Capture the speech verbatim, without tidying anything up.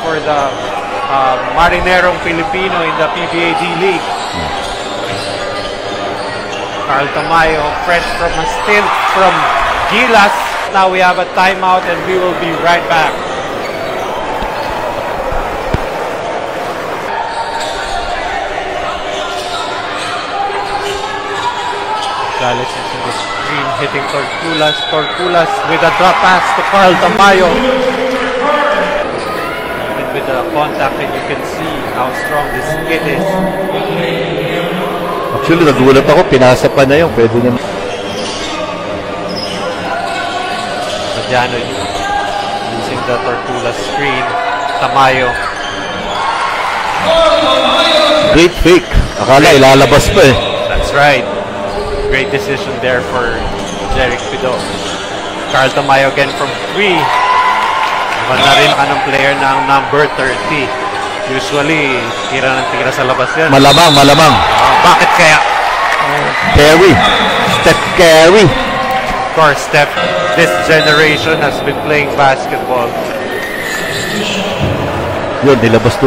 for the uh, Marinerong Filipino in the P B A D-League. Carl Tamayo, fresh from a stint from Gilas. Now we have a timeout and we will be right back. Gonzalez is in the screen, hitting Tortulas. Tortulas with a drop pass to Carl Tamayo. And with the contact, and you can see how strong this kid is. Actually, nagulat ako, pinasa pa na yun. Pwede na. Madiano using the Tortulas screen. Tamayo. Great fake. Akala ilalabas pa eh. That's right. Great decision there for Jeric Pido. Carl Tamayo again from three. Naman na rin anong player ng number thirty. Usually, tira ng tira sa labas yan. Malamang, malamang. Uh, bakit kaya? Carry. Steph Curry. Of course, Steph, this generation has been playing basketball. Yun, nilabas to.